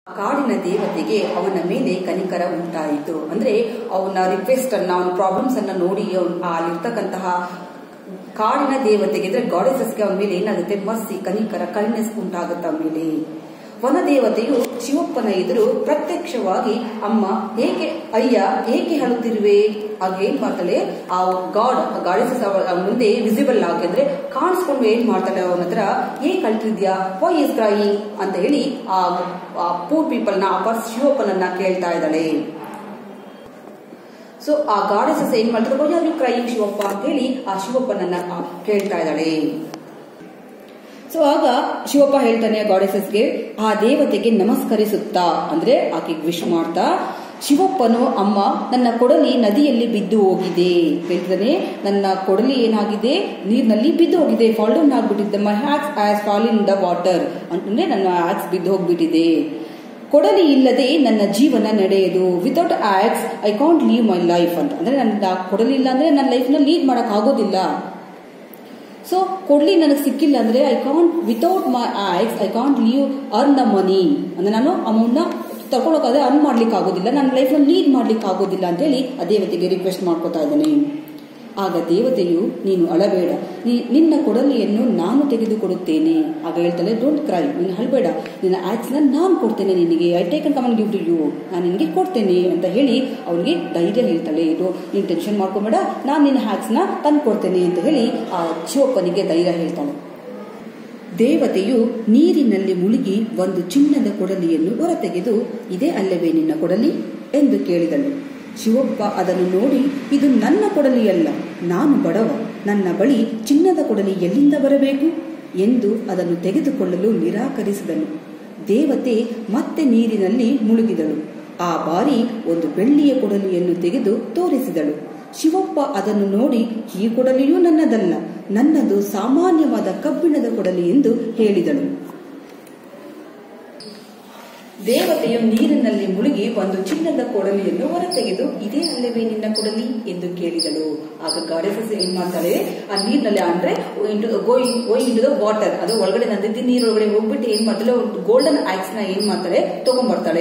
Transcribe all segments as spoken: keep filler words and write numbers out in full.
ಕಾಡಿನ ದೇವತೆಗೆ ಅವನ ಮೇಲೆ ಕನಿಕರ ಉಂಟಾಯಿತು. ಅಂದ್ರೆ ಅವನ ರಿಕ್ವೆಸ್ಟ್ ಅನ್ನ, ಅವನ ಪ್ರಾಬ್ಲಮ್ಸ್ ಅನ್ನ ನೋಡಿ ಅಲ್ಲಿರ್ತಕ್ಕಂತಹ ಕಾಡಿನ ದೇವತೆಗೆ ಅಂದ್ರೆ ಗಾಡೆಸಸ್ಗೆ ಅವನ ಮೇಲೆ ಏನಾಗುತ್ತೆ, ಮರ್ಸಿ, ಕನಿಕರ, ಕೈಂಡ್ನೆಸ್ ಉಂಟಾಗುತ್ತೆ ಅವನ ಮೇಲೆ. ವನದೇವತೆಯು ಶಿವಪ್ಪನ ಎದುರು ಪ್ರತ್ಯಕ್ಷವಾಗಿ ಅಮ್ಮ ಹೇಗೆ ಅಯ್ಯ ಏಕೆ ಹೇಳುತ್ತಿರುವೆ ಆಗ ಏನ್ ಮಾಡ್ತಾಳೆ, ಆ ಗಾಡ್ ಗಾಡೆಸಸ್ ಮುಂದೆ ವಿಸಿಬಲ್ ಆಗಿ ಅಂದ್ರೆ ಕಾಣಿಸ್ಕೊಂಡು ಏನ್ ಮಾಡ್ತಾಳೆ, ಅವನ ಹತ್ರ ಏನ್ ಕಳ್ತಿದ್ಯಾ, ವೈ ಇಸ್ ಕ್ರೈಯಿಂಗ್ ಅಂತ ಹೇಳಿ ಆ ಪೂರ್ ಪೀಪಲ್ ನ ಆ ಶಿವಪ್ಪನನ್ನ ಕೇಳ್ತಾ ಇದ್ದಾಳೆ. ಸೊ ಆ ಗಾಡೆಸಸ್ ಏನ್ ಮಾಡ್ತಾರೆ, why are you crying Shivappa ಅಂತ ಹೇಳಿ ಆ ಶಿವಪ್ಪನನ್ನ ಕೇಳ್ತಾ ಇದ್ದಾಳೆ. ಸೊ ಆಗ ಶಿವಪ್ಪ ಹೇಳ್ತಾನೆ ಗಾಡೆಸಸ್ಗೆ, ಆ ದೇವತೆಗೆ ನಮಸ್ಕರಿಸುತ್ತಾ ಅಂದ್ರೆ ಆಕೆಗೆ ವಿಶ್ ಮಾಡ್ತಾ, ಶಿವಪ್ಪನು ಅಮ್ಮ ನನ್ನ ಕೊಡಲಿ ನದಿಯಲ್ಲಿ ಬಿದ್ದು ಹೋಗಿದೆ ಹೇಳ್ತಾನೆ. ನನ್ನ ಕೊಡಲಿ ಏನಾಗಿದೆ, ನೀರಿನಲ್ಲಿ ಬಿದ್ದು ಹೋಗಿದೆ, ಫಾಲ್ ಡೌನ್ ಆಗ್ಬಿಟ್ಟಿದೆ. My axe has fall in the water ಅಂತಂದ್ರೆ ನನ್ನ ಹ್ಯಾಕ್ಸ್ ಬಿದ್ದು ಹೋಗ್ಬಿಟ್ಟಿದೆ. ಕೊಡಲಿ ಇಲ್ಲದೆ ನನ್ನ ಜೀವನ ನಡೆಯದು. Without axe I can't leave my life ಅಂತ ಅಂದ್ರೆ ನನ್ನ ಕೊಡಲಿ ಇಲ್ಲ ಅಂದ್ರೆ ನನ್ನ ಲೈಫ್ ನ ಲೀಡ್ ಮಾಡಕ್ ಆಗೋದಿಲ್ಲ. ಸೊ ಕೊಡ್ಲಿ ನನಗೆ ಸಿಕ್ಕಿಲ್ಲ ಅಂದ್ರೆ I can't without my axe I can't leave earn the money ಅಂದ್ರೆ ನಾನು ಅಮೌಂಟ್ ನ ತಗೊಳಕಾದ್ರೆ ಅರ್ನ್ ಮಾಡ್ಲಿಕ್ಕೆ ಆಗೋದಿಲ್ಲ, ನನ್ನ ಲೈಫ್ ನ ಲೀಡ್ ಮಾಡ್ಲಿಕ್ಕೆ ಆಗೋದಿಲ್ಲ ಅಂತ ಹೇಳಿ ಆ ದೇವತೆಗೆ ರಿಕ್ವೆಸ್ಟ್ ಮಾಡ್ಕೋತಾ ಇದ್ದಾನೆ. ಆಗ ದೇವತೆಯು, ನೀನು ಅಳಬೇಡ, ನಿನ್ನ ಕೊಡಲಿಯನ್ನು ನಾನು ತೆಗೆದುಕೊಡುತ್ತೇನೆ. ಆಗ ಹೇಳ್ತಾಳೆ, ಡೋಂಟ್ ಕ್ರೈ, ನೀನು ಅಳಬೇಡ, ನಿನ್ನ ಆಕ್ಸ್ ನ ನಾನು ಕೊಡ್ತೇನೆ ನಿನಗೆ, I take and come and give to you, ನಾನು ನಿನಗೆ ಕೊಡ್ತೇನೆ ಅಂತ ಹೇಳಿ ಅವನಿಗೆ ಧೈರ್ಯ ಹೇಳ್ತಾಳೆ. ಇದು ನೀನು ಟೆನ್ಷನ್ ಮಾಡ್ಕೊಬೇಡ, ನಾನು ನಿನ್ನ ಹ್ಯಾಕ್ಸ್ ನ ತಂದು ಕೊಡ್ತೇನೆ ಅಂತ ಹೇಳಿ ಆ ಶಿವಪ್ಪನಿಗೆ ಧೈರ್ಯ ಹೇಳ್ತಾಳೆ. ದೇವತೆಯು ನೀರಿನಲ್ಲಿ ಮುಳುಗಿ ಒಂದು ಚಿನ್ನದ ಕೊಡಲಿಯನ್ನು ಹೊರತೆಗೆದು, ಇದೇ ಅಲ್ಲವೇ ನಿನ್ನ ಕೊಡಲಿ ಎಂದು ಕೇಳಿದಳು. ಶಿವಪ್ಪ ಅದನ್ನು ನೋಡಿ, ಇದು ನನ್ನ ಕೊಡಲಿಯಲ್ಲ, ನಾನು ಬಡವ, ನನ್ನ ಬಳಿ ಚಿನ್ನದ ಕೊಡಲಿ ಎಲ್ಲಿಂದ ಬರಬೇಕು ಎಂದು ಅದನ್ನು ತೆಗೆದುಕೊಳ್ಳಲು ನಿರಾಕರಿಸಿದನು. ದೇವತೆ ಮತ್ತೆ ನೀರಿನಲ್ಲಿ ಮುಳುಗಿದಳು. ಆ ಬಾರಿ ಒಂದು ಬೆಳ್ಳಿಯ ಕೊಡಲಿಯನ್ನು ತೆಗೆದು ತೋರಿಸಿದಳು. ಶಿವಪ್ಪ ಅದನ್ನು ನೋಡಿ, ಈ ಕೊಡಲಿಯೂ ನನ್ನದಲ್ಲ, ನನ್ನದು ಸಾಮಾನ್ಯವಾದ ಕಬ್ಬಿಣದ ಕೊಡಲಿ ಎಂದು ಹೇಳಿದಳು. ದೇವತೆಯು ನೀರಿನಲ್ಲಿ ಮುಳುಗಿ ಒಂದು ಚಿನ್ನದ ಕೊಡಲಿಯನ್ನು ಹೊರತೆಗೆದು, ಇದೇ ಅಲ್ಲವೇ ನಿನ್ನ ಕೊಡಲಿ ಎಂದು ಕೇಳಿದಳು. ಆಗ ಗಾಡೆಸಸ್ ಏನ್ ಮಾಡ್ತಾಳೆ, ಆ ನೀರಿನಲ್ಲಿ ಅಂದ್ರೆ going going into the water, ಅದು ಒಳಗಡೆ ನದಿ ನೀರೊಳಗಡೆ ಹೋಗ್ಬಿಟ್ಟು ಏನ್ ಮಾಡ್ತಾಳೆ, ಒಂದು ಗೋಲ್ಡನ್ ಆಕ್ಸ್ ನ ಏನ್ ಮಾಡ್ತಾಳೆ ತಗೊಂಡ್ಬರ್ತಾಳೆ.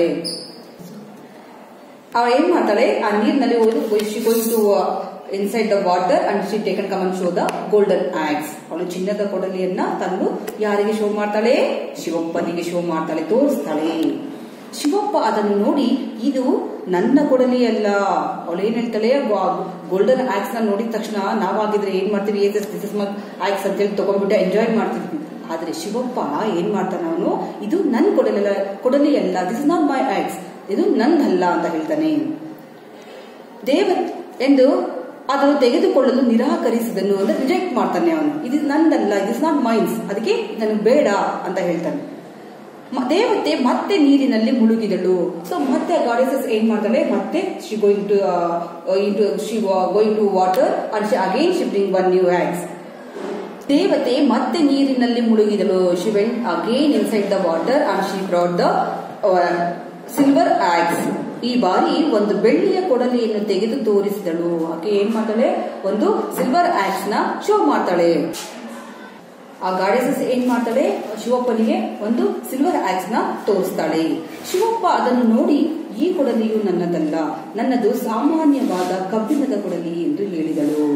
ಅವ ಏನ್ ಮಾಡ್ತಾಳೆ, ಆ ನೀರಿನಲ್ಲಿ ಹೋಗಿ going to inside the water and she taken come and show the golden axe. ಅವಳು ಚಿನ್ನದ ಕೊಡಲಿಯನ್ನ ತಂದು ಯಾರಿಗೆ ಶೋ ಮಾಡ್ತಾಳೆ, ಶಿವಪ್ಪನಿಗೆ ಶೋ ಮಾಡ್ತಾಳೆ, ತೋರಿಸ್ತಾಳೆ. ಶಿವಪ್ಪ ಅದನ್ನು ನೋಡಿ, ಇದು ನನ್ನ ಕೊಡಲಿ ಅಲ್ಲ. ಅವಳು ಏನ್ ಹೇಳ್ತಾಳೆ, ಗೋಲ್ಡನ್ ಆಕ್ಸ್ ನ ನೋಡಿದ ತಕ್ಷಣ ನಾವಾಗಿದ್ರೆ ಏನ್ ಮಾಡ್ತೀವಿ, ದಿಸ್ ಇಸ್ ಮೈ ಆಕ್ಸ್ ಅಂತ ಹೇಳಿ ತಗೊಂಡ್ಬಿಟ್ಟು ಎಂಜಾಯ್ ಮಾಡ್ತಿದ್ವಿ. ಆದ್ರೆ ಶಿವಪ್ಪ ಏನ್ ಮಾಡ್ತಾನೆ, ಅವನು ಇದು ನನ್ ಕೊಡಲಿ ಕೊಡಲಿ ಅಲ್ಲ, this is not my axe, ಇದು ನಂದಲ್ಲ ಅಂತ ಹೇಳ್ತಾನೆ. ದೇವ ಎಂದು ಅದನ್ನು ತೆಗೆದುಕೊಳ್ಳಲು ನಿರಾಕರಿಸಿದನು ಅಂದ್ರೆ ರಿಜೆಕ್ಟ್ ಮಾಡ್ತಾನೆ ಅವನು. ಇದು ನಂದಲ್ಲ, ಇಟ್ ಇಸ್ ನಾಟ್ ಮೈನ್ಸ್, ಅದಕ್ಕೆ ನನಗೆ ಬೇಡ ಅಂತ ಹೇಳ್ತಾನೆ. ದೇವತೆ ಮತ್ತೆ ನೀರಿನಲ್ಲಿ ಮುಳುಗಿದಳು. ಸೊ ಮತ್ತೆ ಗಾಡೆಸಸ್ ಏನ್ ಮಾಡ್ತಾಳೆ, ಮತ್ತೆ she going to into she going to water and she again she bring one new axe. ದೇವತೆ ಮತ್ತೆ ನೀರಿನಲ್ಲಿ ಮುಳುಗಿದಳು. She went again inside the water and she brought the silver axe. ಈ ಬಾರಿ ಒಂದು ಬೆಳ್ಳಿಯ ಕೊಡಲಿಯನ್ನು ತೆಗೆದು ತೋರಿಸಿದಳು. ಆಕೆ ಏನ್ ಮಾಡ್ತಾಳೆ, ಒಂದು ಸಿಲ್ವರ್ ಆಕ್ಸ್ ನ ಶೋ ಮಾಡ್ತಾಳೆ. ಆ ಗಾಡೆಸಸ್ ಏನ್ ಮಾಡ್ತಾಳೆ, ಶಿವಪ್ಪನಿಗೆ ಒಂದು ಸಿಲ್ವರ್ ಆಕ್ಸ್ ನ ತೋರಿಸ್ತಾಳೆ. ಶಿವಪ್ಪ ಅದನ್ನು ನೋಡಿ, ಈ ಕೊಡಲಿಯು ನನ್ನದಲ್ಲ, ನನ್ನದು ಸಾಮಾನ್ಯವಾದ ಕಬ್ಬಿಣದ ಕೊಡಲಿ ಎಂದು ಹೇಳಿದಳು.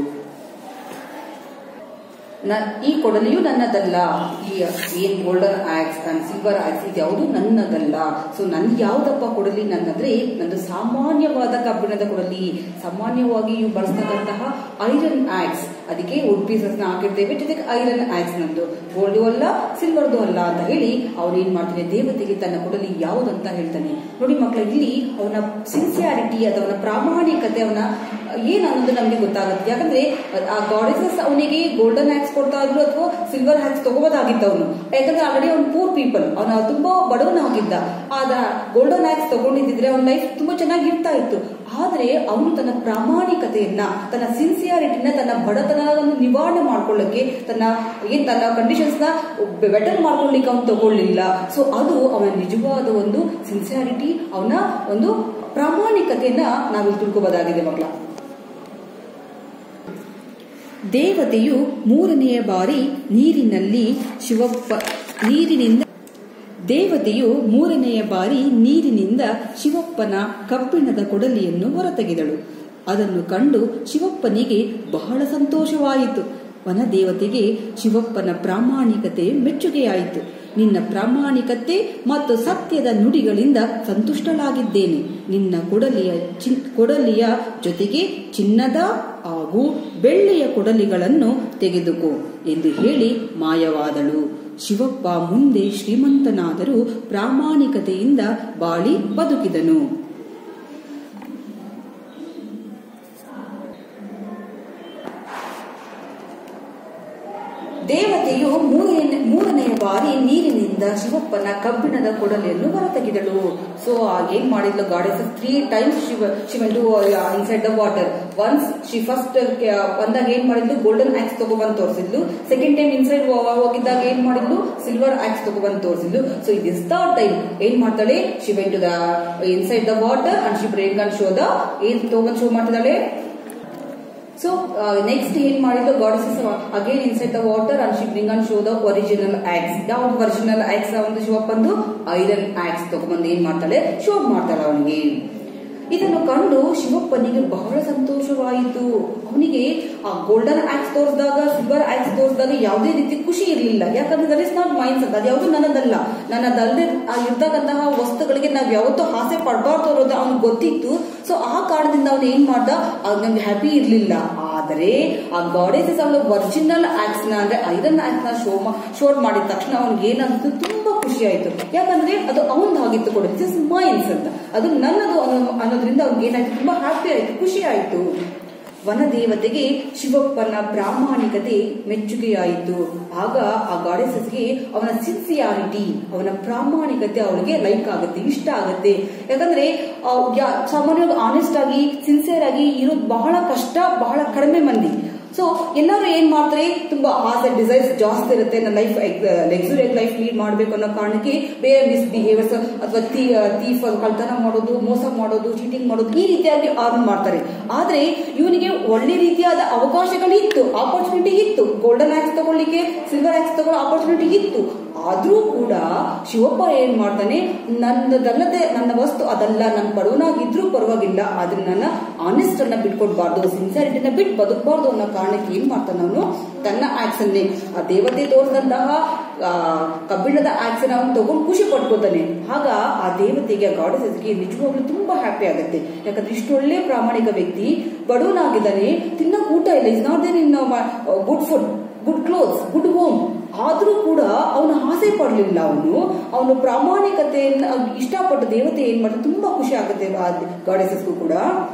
ಈ ಕೊಡಲಿಯು ನನ್ನದಲ್ಲ, ಈ ಏನ್ golden axe and silver axe ಇದು ಯಾವುದು ನನ್ನದಲ್ಲ. ಸೊ ನನ್ಗೆ ಯಾವ್ದಪ್ಪ ಕೊಡಲಿ, ನನ್ನಂದ್ರೆ ನಂದು ಸಾಮಾನ್ಯವಾದ ಕಬ್ಬಿಣದ ಕೊಡಲಿ, ಸಾಮಾನ್ಯವಾಗಿ ಇವು ಬಳಸ್ತಕ್ಕಂತಹ ಐರನ್ ಆಕ್ಸ್, ಅದಕ್ಕೆ ವುಡ್ ಪೀಸಸ್ ನ ಹಾಕಿರ್ತೇವೆ, ಜೊತೆಗೆ ಐರನ್ ಆಕ್ಸ್ ನಂದು, ಗೋಲ್ಡು ಅಲ್ಲ ಸಿಲ್ವರ್ದು ಅಲ್ಲ ಅಂತ ಹೇಳಿ ಅವನು ಏನ್ ಮಾಡ್ತಾನೆ, ದೇವತೆಗೆ ತನ್ನ ಕೊಡಲಿ ಯಾವುದಂತ ಹೇಳ್ತಾನೆ. ನೋಡಿ ಮಕ್ಕಳ, ಇಲ್ಲಿ ಅವನ ಸಿನ್ಸಿಯಾರಿಟಿ ಅಥವಾ ಅವನ ಪ್ರಾಮಾಣಿಕತೆ, ಅವನ ಏನ್ ಅನ್ನೋದು ನಮ್ಗೆ ಗೊತ್ತಾಗುತ್ತೆ. ಯಾಕಂದ್ರೆ ಆ ಗಾಡೆಸಸ್ ಅವನಿಗೆ ಗೋಲ್ಡನ್ ಆಕ್ಸ್ ಕೊಡ್ತಾ ಇದ್ರು ಅಥವಾ ಸಿಲ್ವರ್ ಆಕ್ಸ್ ತಗೋಬೋದಾಗಿತ್ತು ಅವನು, ಯಾಕಂದ್ರೆ ಆಲ್ರೆಡಿ ಅವ್ನು ಪೂರ್ ಪೀಪಲ್, ಅವನ ತುಂಬಾ ಬಡವನಾಗಿದ್ದ. ಆದ ಗೋಲ್ಡನ್ ಆಕ್ಸ್ ತಗೊಂಡಿದ್ರೆ ಅವನ ಲೈಫ್ ತುಂಬಾ ಚೆನ್ನಾಗಿರ್ತಾ ಇತ್ತು. ಆದ್ರೆ ಅವನು ತನ್ನ ಪ್ರಾಮಾಣಿಕತೆಯನ್ನ, ತನ್ನ ಸಿನ್ಸಿಯಾರಿಟಿನ, ತನ್ನ ಬಡತನವನ್ನು ನಿವಾರಣೆ ಮಾಡ್ಕೊಳ್ಳಕ್ಕೆ, ತನ್ನ ಏನ್ ತನ್ನ ಕಂಡೀಷನ್ಸ್ ನ ಬೆಟರ್ ಮಾಡ್ಕೊಳ್ಳಿಕ್ಕೆ ಅವನು ತಗೊಳ್ಳಿಲ್ಲ. ಸೊ ಅದು ಅವನ ನಿಜವಾದ ಒಂದು ಸಿನ್ಸಿಯಾರಿಟಿ, ಅವನ ಒಂದು ಪ್ರಾಮಾಣಿಕತೆಯನ್ನ ನಾವಿಲ್ಲಿ ತಿಳ್ಕೋಬಹುದಾಗಿದೆ ಮಕ್ಕಳ. ದೇವತೆಯು ಮೂರನೆಯ ಬಾರಿ ನೀರಿನಲ್ಲಿ ಶಿವಪ್ಪ ನೀರಿನಿಂದ ದೇವತೆಯು ಮೂರನೆಯ ಬಾರಿ ನೀರಿನಿಂದ ಶಿವಪ್ಪನ ಕಬ್ಬಿಣದ ಕೊಡಲಿಯನ್ನು ಹೊರತೆಗೆದಳು. ಅದನ್ನು ಕಂಡು ಶಿವಪ್ಪನಿಗೆ ಬಹಳ ಸಂತೋಷವಾಯಿತು. ವನದೇವತೆಗೆ ಶಿವಪ್ಪನ ಪ್ರಾಮಾಣಿಕತೆ ಮೆಚ್ಚುಗೆಯಾಯಿತು. ನಿನ್ನ ಪ್ರಾಮಾಣಿಕತೆ ಮತ್ತು ಸತ್ಯದ ನುಡಿಗಳಿಂದ ಸಂತುಷ್ಟಳಾಗಿದ್ದೇನೆ. ನಿನ್ನ ಕೊಡಲಿಯ ಕೊಡಲಿಯ ಜೊತೆಗೆ ಚಿನ್ನದ ಹಾಗೂ ಬೆಳ್ಳಿಯ ಕೊಡಲಿಗಳನ್ನು ತೆಗೆದುಕೋ ಎಂದು ಹೇಳಿ ಮಾಯವಾದಳು. ಶಿವಪ್ಪ ಮುಂದೆ ಶ್ರೀಮಂತನಾದರೂ ಪ್ರಾಮಾಣಿಕತೆಯಿಂದ ಬಾಳಿ ಬದುಕಿದನು. ದೇವತೆಯು ಮೂರನೇ ಮೂರನೆಯ ಬಾರಿ ನೀರಿನಿಂದ ಶಿವಪ್ಪನ ಕಬ್ಬಿಣದ ಕೊಡಲಿಯನ್ನು ಹೊರತೆಗೆದಳು. ಸೊ ಏನ್ ಮಾಡಿದ್ಲು ಗಾಡೆಸ್ ತ್ರೀ ಟೈಮ್ಸ್ ಶಿವ she went to inside the water. Once she first ಬಂದಾಗ ಏನ್ ಮಾಡಿದ್ಲು ಗೋಲ್ಡನ್ ಆಕ್ಸ್ ತಗೊಬಂದು ತೋರಿಸಿದ್ಲು. ಸೆಕೆಂಡ್ ಟೈಮ್ ಇನ್ಸೈಡ್ ಹೋಗಿದ್ದಾಗ ಏನ್ ಮಾಡಿದ್ಲು ಸಿಲ್ವರ್ ಆಕ್ಸ್ ತಗೊಬಂದು ತೋರಿಸಿದ್ಲು. ಸೊ ಇಟ್ ಥರ್ಡ್ ಟೈಮ್ ಏನ್ ಮಾಡ್ತಾಳೆ she went to the inside the water and she break and show the ಏನ್ ತಗೊಂಡ್ ಶೋ ಮಾಡ್ತಿದ್ದಾಳೆ. So uh, next ಏನ್ ಮಾಡಿದ್ರು goddesses again inside the water and she bring and show the original axe. ಯಾವ original axe ಒಂದು ಶಿವಪ್ಪಂದು iron axe ತಗೊಂಡು ಏನ್ ಮಾಡ್ತಾಳೆ ಶೋ ಮಾಡ್ತಾಳೆ ಅವನಿಗೆ. ಇದನ್ನು ಕಂಡು ಶಿವಪ್ಪನಿಗೆ ಬಹಳ ಸಂತೋಷವಾಯಿತು. ಅವನಿಗೆ ಆ ಗೋಲ್ಡನ್ ಆಕ್ಸ್ ತೋರಿಸಿದಾಗ ಸಿಲ್ವರ್ ಆಕ್ಸ್ ತೋರಿಸಿದಾಗ ಯಾವುದೇ ರೀತಿ ಖುಷಿ ಇರಲಿಲ್ಲ. ಯಾಕಂದ್ರೆ ದಟ್ ಇಸ್ ನಾಟ್ ಮೈನ್ಸ್ ಅಂತ, ಅದು ಯಾವುದು ನನ್ನದಲ್ಲ. ನನ್ನದಲ್ಲದೆ ಇರ್ತಕ್ಕಂತಹ ವಸ್ತುಗಳಿಗೆ ನಾವ್ ಯಾವತ್ತೂ ಆಸೆ ಪಡಬಾರ್ದು ಅನ್ನೋದು ಅವ್ನಿಗೆ ಗೊತ್ತಿತ್ತು. ಸೊ ಆ ಕಾರಣದಿಂದ ಅವನು ಏನ್ ಮಾಡ್ದ ನಮ್ಗೆ ಹ್ಯಾಪಿ ಇರ್ಲಿಲ್ಲ. ಆದರೆ ಆ ಗಾಡೆಸಸ್ ಅವನ ಒರಿಜಿನಲ್ ಆಕ್ಸ್ ನ ಅಂದ್ರೆ ಐರನ್ ಆಕ್ಸ್ ನ ಶೋ ಶೋರ್ ಮಾಡಿದ ತಕ್ಷಣ ಅವ್ನಿಗೆ ಏನಂತ ತುಂಬಾ ಖುಷಿ ಆಯ್ತು. ಯಾಕಂದ್ರೆ ಅದು ಅವನದಾಗಿತ್ತು ಕೂಡ, ದಿಸ್ ಇಸ್ ಮೈನ್ಸ್ ಅಂತ, ಅದು ನನ್ನದು ಅನ್ನೋದ್ರಿಂದ ಅವ್ನಿಗೆ ಏನಾಯ್ತು ತುಂಬಾ ಹ್ಯಾಪಿ ಆಯ್ತು, ಖುಷಿ ಆಯ್ತು. ವನದೇವತೆಗೆ ಶಿವಪ್ಪನ ಪ್ರಾಮಾಣಿಕತೆ ಮೆಚ್ಚುಗೆಯಾಯಿತು. ಆಗ ಆ ಗಾಡೆಸಸ್ಗೆ ಅವನ ಸಿನ್ಸಿಯಾರಿಟಿ, ಅವನ ಪ್ರಾಮಾಣಿಕತೆ ಅವಳಿಗೆ ಲೈಕ್ ಆಗುತ್ತೆ, ಇಷ್ಟ ಆಗುತ್ತೆ. ಯಾಕಂದ್ರೆ ಸಾಮಾನ್ಯವಾಗಿ ಆನೆಸ್ಟ್ ಆಗಿ ಸಿನ್ಸಿಯರ್ ಆಗಿ ಇರೋದು ಬಹಳ ಕಷ್ಟ, ಬಹಳ ಕಡಿಮೆ ಮಂದಿ. ಸೊ ಎಲ್ಲರೂ ಏನ್ ಮಾಡ್ತಾರೆ ತುಂಬಾ ಆಸೆ ಡಿಸೈರ್ಸ್ ಜಾಸ್ತಿ ಇರುತ್ತೆ. ನನ್ನ ಲೈಫ್ ಲಕ್ಸುರಿಯಸ್ ಲೈಫ್ ಲೀಡ್ ಮಾಡ್ಬೇಕು ಅನ್ನೋ ಕಾರಣಕ್ಕೆ ಬೇರೆ ಮಿಸ್ಬಿಹೇವಿಯರ್ಸ್ ಅಥವಾ ತೀಫ್ ಕಳ್ತನ ಮಾಡೋದು, ಮೋಸ ಮಾಡೋದು, ಚೀಟಿಂಗ್ ಮಾಡೋದು ಈ ರೀತಿಯಾಗಿ ಅರ್ನ್ ಮಾಡ್ತಾರೆ. ಆದ್ರೆ ಇವನಿಗೆ ಒಳ್ಳೆ ರೀತಿಯಾದ ಅವಕಾಶಗಳಿತ್ತು, ಆಪರ್ಚುನಿಟಿ ಇತ್ತು. ಗೋಲ್ಡನ್ ಆಕ್ಸ್ ತಗೊಳ್ಳಿಕ್ಕೆ, ಸಿಲ್ವರ್ ಆಕ್ಸ್ ತಗೊಳ್ಳೋ ಆಪರ್ಚುನಿಟಿ ಇತ್ತು. ಆದ್ರೂ ಕೂಡ ಶಿವಪ್ಪ ಏನ್ ಮಾಡ್ತಾನೆ, ನನ್ನದಲ್ಲದೆ ನನ್ನ ವಸ್ತು ಅದಲ್ಲ, ನನ್ನ ಬಡವನಾಗಿದ್ರು ಪರವಾಗಿಲ್ಲ, ಆದ್ರೆ ನನ್ನ ಆನೆಸ್ಟ್ ಅನ್ನ ಬಿಟ್ಕೊಡ್ಬಾರ್ದು, ಸಿನ್ಸಿಯಾರಿಟಿನ ಬಿಟ್ಟು ಬದುಕಬಾರ್ದು ಅನ್ನೋ ಕಾರಣಕ್ಕೆ ಏನ್ ಮಾಡ್ತಾನೆ ಅವನು ತನ್ನ ಆಕ್ಸ್ ಅನ್ನೇ ಆ ದೇವತೆ ತೋರಿಸಿದಂತಹ ಕಬ್ಬಿಣದ ಆಕ್ಸ್ ಅನ್ನ ಅವನು ತಗೊಂಡು ಖುಷಿ ಪಡ್ಕೋತಾನೆ. ಆಗ ಆ ದೇವತೆಗೆ ಆ ಗಾಡೆಸಸ್ಗೆ ನಿಜವಾಗ್ಲೂ ತುಂಬಾ ಹ್ಯಾಪಿ ಆಗುತ್ತೆ. ಯಾಕಂದ್ರೆ ಇಷ್ಟೊಳ್ಳೆ ಪ್ರಾಮಾಣಿಕ ವ್ಯಕ್ತಿ ಬಡವನಾಗಿದ್ದಾನೆ, ತಿನ್ನಕ್ ಊಟ ಇಲ್ಲ, is not there in good food, good clothes, good home. ಆದ್ರೂ ಕೂಡ ಅವನು ಆಸೆ ಪಡ್ಲಿಲ್ಲ. ಅವನು ಅವನು ಪ್ರಾಮಾಣಿಕತೆಯನ್ನ ಇಷ್ಟಪಟ್ಟ ದೇವತೆ ಏನ್ ಮಾಡ್ತಾರೆ ತುಂಬಾ ಖುಷಿ ಆಗುತ್ತೆ ಗಾಡೆಸಸ್ಗೂ ಕೂಡ.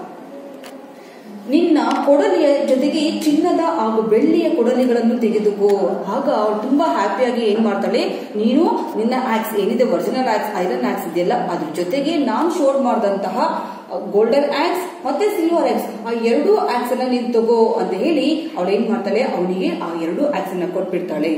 ನಿನ್ನ ಕೊಡಲಿಯ ಜೊತೆಗೆ ಚಿನ್ನದ ಹಾಗೂ ಬೆಳ್ಳಿಯ ಕೊಡಲಿಗಳನ್ನು ತೆಗೆದುಕೋ. ಆಗ ಅವಳು ತುಂಬಾ ಹ್ಯಾಪಿಯಾಗಿ ಏನ್ ಮಾಡ್ತಾಳೆ, ನೀನು ನಿನ್ನ ಆಕ್ಸ್ ಏನಿದೆ ಒರಿಜಿನಲ್ ಆಕ್ಸ್ ಐರನ್ ಆಕ್ಸ್ ಇದೆಯಲ್ಲ ಅದ್ರ ಜೊತೆಗೆ ನಾನ್ ಶೋರ್ ಮಾಡಿದಂತಹ ಗೋಲ್ಡನ್ ಆಕ್ಸ್ ಮತ್ತೆ ಸಿಲ್ವರ್ ಆಕ್ಸ್ ಆ ಎರಡು ಆಕ್ಸ್ ಅನ್ನ ನೀನ್ ತಗೋ ಅಂತ ಹೇಳಿ ಅವಳು ಏನ್ ಮಾಡ್ತಾಳೆ, ಅವನಿಗೆ ಆ ಎರಡು ಆಕ್ಸ್ ಅನ್ನ ಕೊಟ್ಬಿಡ್ತಾಳೆ.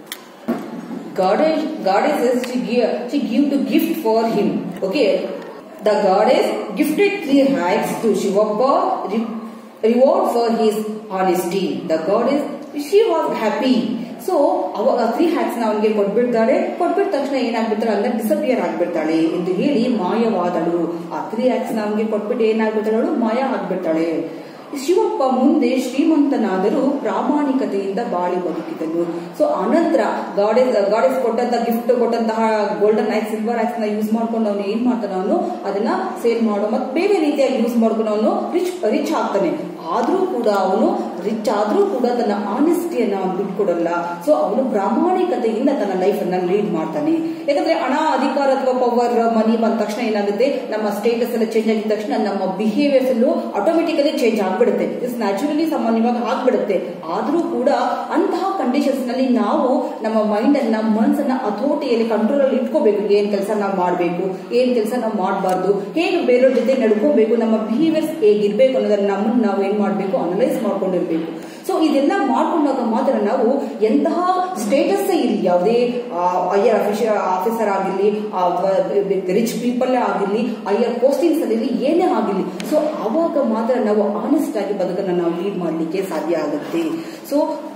Goddess, goddesses, she give, she give to gift for him. Okay, the goddess gifted three hacks to Shivappa, re reward for his honesty. The goddess, she was happy. So ಅವಾಗ ತ್ರೀ ಹ್ಯಾಕ್ಸ್ ನ ಅವನಿಗೆ ಕೊಟ್ಬಿಡ್ತಾಳೆ. ಕೊಟ್ಬಿಟ್ಟ ತಕ್ಷಣ ಏನಾಗ್ಬಿಡ್ತಾಳೆ ಅಂದ್ರೆ disappear ಆಗ್ಬಿಡ್ತಾಳೆ ಎಂದು ಹೇಳಿ ಮಾಯವಾದಳು. ಆ three axe ನ ಅವನಿಗೆ ಕೊಟ್ಬಿಟ್ಟು ಏನಾಗ್ಬಿಡ್ತಾಳು, ಮಾಯ ಆಗ್ಬಿಡ್ತಾಳೆ. ಶಿವಪ್ಪ ಮುಂದೆ ಶ್ರೀಮಂತನಾದರೂ ಪ್ರಾಮಾಣಿಕತೆಯಿಂದ ಬಾಳಿ ಬದುಕಿದನು. ಸೊ ಅನಂತರ ಗಾಡೆಸ್ ಗಾಡೆಸ್ ಕೊಟ್ಟಂತ ಗಿಫ್ಟ್ ಕೊಟ್ಟಂತಹ ಗೋಲ್ಡನ್ ಆಕ್ಸ್ ಸಿಲ್ವರ್ ಆಕ್ಸ್ ನ ಯೂಸ್ ಮಾಡ್ಕೊಂಡು ಅವನು ಏನ್ ಮಾಡ್ತಾನೆ, ಅವನು ಅದನ್ನ ಸೇಲ್ ಮಾಡೋ ಮತ್ತೆ ಬೇರೆ ರೀತಿಯಾಗಿ ಯೂಸ್ ಮಾಡ್ಕೊಂಡು ಅವನು ರಿಚ್ ರಿಚ್ ಆಗ್ತಾನೆ. ಆದ್ರೂ ಕೂಡ ಅವನು ರಿಚ್ ಆದ್ರೂ ಕೂಡ ತನ್ನ ಆನೆಸ್ಟಿಯನ್ನ ಅವನು ಬಿಟ್ಕೊಡಲ್ಲ. ಸೊ ಅವನು ಪ್ರಾಮಾಣಿಕತೆಯಿಂದ ತನ್ನ ಲೈಫ್ ಅನ್ನ ಲೀಡ್ ಮಾಡ್ತಾನೆ. ಯಾಕಂದ್ರೆ ಹಣ, ಅಧಿಕಾರ ಅಥವಾ ಪವರ್, ಮನಿ ಬಂದ ತಕ್ಷಣ ಏನಾಗುತ್ತೆ, ನಮ್ಮ ಸ್ಟೇಟಸ್ ಎಲ್ಲ ಚೇಂಜ್ ಆಗಿದ ತಕ್ಷಣ ನಮ್ಮ ಬಿಹೇವಿಯರ್ಸ್ ಅಲ್ಲೂ ಆಟೋಮೆಟಿಕಲಿ ಚೇಂಜ್ ಆಗ್ಬಿಡುತ್ತೆ. ಇಟ್ಸ್ ನ್ಯಾಚುರಲಿ ಸಾಮಾನ್ಯವಾಗಿ ಆಗ್ಬಿಡುತ್ತೆ. ಆದ್ರೂ ಕೂಡ ಅಂತಹ ಕಂಡೀಷನ್ಸ್ ನಲ್ಲಿ ನಾವು ನಮ್ಮ ಮೈಂಡ್ ಅನ್ನ, ಮನಸ್ಸನ್ನ ಅಥೋಟಿಯಲ್ಲಿ ಕಂಟ್ರೋಲ್ ಅಲ್ಲಿ ಇಟ್ಕೋಬೇಕು. ಏನ್ ಕೆಲಸ ನಾವು ಮಾಡ್ಬೇಕು, ಏನ್ ಕೆಲಸ ನಾವು ಮಾಡಬಾರ್ದು, ಹೇಗೆ ಬೇರೆಯವ್ರ ಜೊತೆ ನಡ್ಕೋಬೇಕು, ನಮ್ಮ ಬಿಹೇವಿಯರ್ಸ್ ಹೇಗಿರ್ಬೇಕು ಅನ್ನೋದನ್ನ ನಮ್ಮನ್ನ ನಾವು ಏನ್ ಮಾಡ್ಬೇಕು, ಅನಲೈಸ್ ಮಾಡ್ಕೊಂಡಿರ್ಬೇಕು. ಸೊ ಇದೆಲ್ಲ ಮಾಡ್ಕೊಂಡಾಗ ಮಾತ್ರ ನಾವು ಎಂತಹ ಸ್ಟೇಟಸ್ ಇರಲಿ, ಯಾವುದೇ ಹೈಯರ್ ಅಫಿಷಿಯಲ್ ಆಫೀಸರ್ ಆಗಿರ್ಲಿ ಅಥವಾ ರಿಚ್ ಪೀಪಲ್ ಆಗಿರ್ಲಿ, ಹೈಯರ್ ಪೋಸ್ಟಿಂಗ್ಸ್ ಅಲ್ಲಿ ಏನೇ ಆಗಿರ್ಲಿ, ಸೊ ಅವಾಗ ಮಾತ್ರ ನಾವು ಆನೆಸ್ಟ್ ಆಗಿ ಬದುಕನ್ನ ನಾವು ಲೀಡ್ ಮಾಡ್ಲಿಕ್ಕೆ ಸಾಧ್ಯ ಆಗುತ್ತೆ. ಸೊ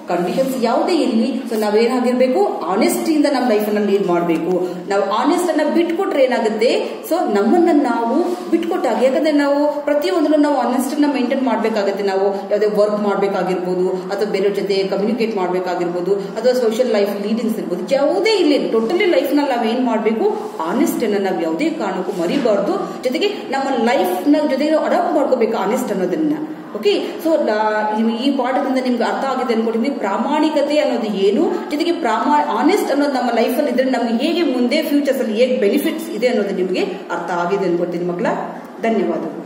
ಕಂಡೀಷನ್ಸ್ ಯಾವುದೇ ಇರಲಿ, ಸೊ ನಾವೇನಾಗಿರ್ಬೇಕು, ಆನೆಸ್ಟಿಯಿಂದ ನಮ್ಮ ಲೈಫ್ ಅನ್ನ ಲೀಡ್ ಮಾಡಬೇಕು. ನಾವು ಆನೆಸ್ಟ್ ಅನ್ನ ಬಿಟ್ಕೊಟ್ರೆ ಏನಾಗುತ್ತೆ, ಸೊ ನಮ್ಮನ್ನ ನಾವು ಬಿಟ್ಕೊಟ್ಟಾಗ, ಯಾಕಂದ್ರೆ ನಾವು ಪ್ರತಿಯೊಂದನ್ನು ನಾವು ಆನೆಸ್ಟ್ ಅನ್ನ ಮೇಂಟೈನ್ ಮಾಡ್ಬೇಕಾಗತ್ತೆ. ನಾವು ಯಾವುದೇ ವರ್ಕ್ ಮಾಡ್ಬೇಕಾಗಿರ್ಬೋದು, ಅಥವಾ ಬೇರೆಯವ್ರ ಜೊತೆ ಕಮ್ಯುನಿಕೇಟ್ ಮಾಡ್ಬೇಕಾಗಿರ್ಬೋದು, ಅಥವಾ ಸೋಷಿಯಲ್ ಲೈಫ್ ಲೀಡಿಂಗ್ಸ್ ಇರ್ಬೋದು, ಯಾವುದೇ ಇಲ್ಲಿ ಟೋಟಲಿ ಲೈಫ್ ನಲ್ಲಿ ನಾವ್ ಏನ್ ಮಾಡ್ಬೇಕು, ಆನೆಸ್ಟ್ ಅನ್ನ ನಾವು ಯಾವುದೇ ಕಾರಣಕ್ಕೂ ಮರಿಬಾರ್ದು. ಜೊತೆಗೆ ನಮ್ಮ ಲೈಫ್ ನ ಜೊತೆಗೆ ಅಡಾಪ್ಟ್ ಮಾಡ್ಕೋಬೇಕು ಆನೆಸ್ಟ್ ಅನ್ನೋದನ್ನ. ಓಕೆ, ಸೊ ಈ ಪಾಠದಿಂದ ನಿಮ್ಗೆ ಅರ್ಥ ಆಗಿದೆ ಅನ್ಕೊಂಡಿದ್ವಿ. ಪ್ರಾಮಾಣಿಕತೆ ಅನ್ನೋದು ಏನು, ಜೊತೆಗೆ ಪ್ರಾಮಾ ಆನೆಸ್ಟ್ ಅನ್ನೋದು ನಮ್ಮ ಲೈಫ್ ಅಲ್ಲಿ ಇದ್ರೆ ನಮ್ಗೆ ಹೇಗೆ ಮುಂದೆ ಫ್ಯೂಚರ್ಸ್ ಅಲ್ಲಿ ಹೇಗೆ ಬೆನಿಫಿಟ್ಸ್ ಇದೆ ಅನ್ನೋದು ನಿಮಗೆ ಅರ್ಥ ಆಗಿದೆ ಅನ್ಕೊಳ್ತೀನಿ ಮಕ್ಕಳ. ಧನ್ಯವಾದಗಳು.